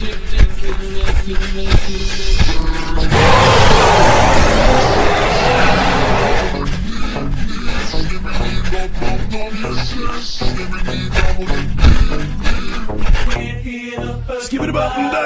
Skibidi button down.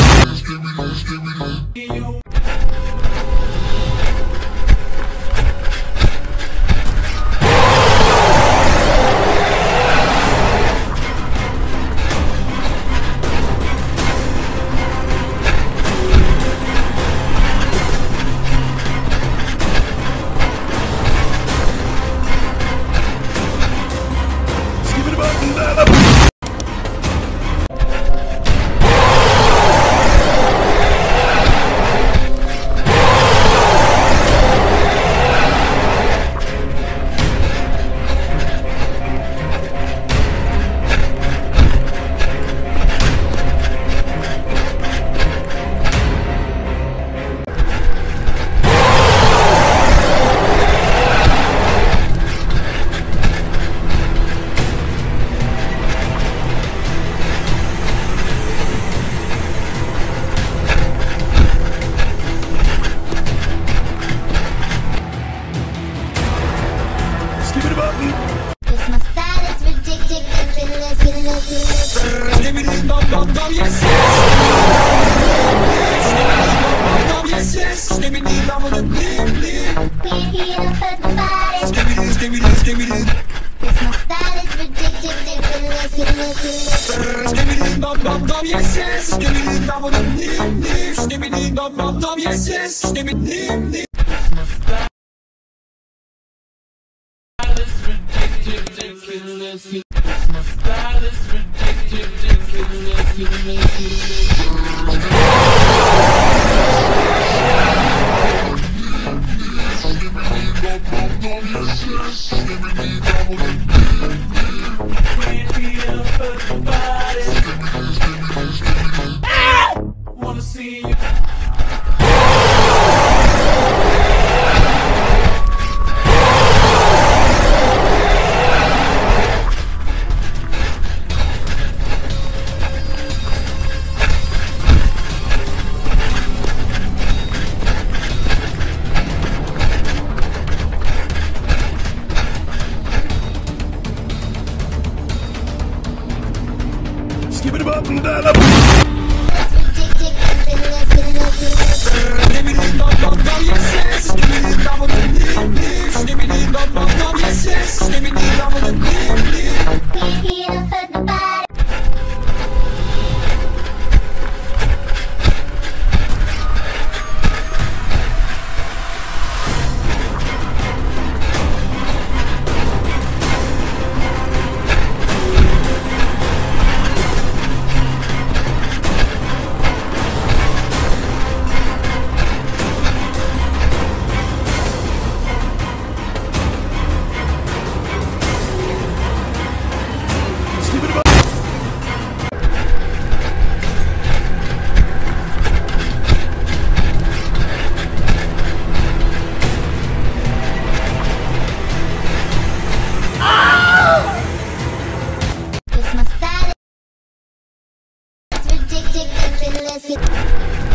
Cause my style is ridiculous, Skibidi bum bum bum yes yes. Skibidi bum bum bum we're here to hurt nobody. Skibidi. Cause my style is ridiculous, Skibidi bum bum bum yes yes. Skibidi bum bum bum Skibidi bum bum bum yes yes. Skibidi. My style is wanna see you. Skibidi button down. My style is ridiculous.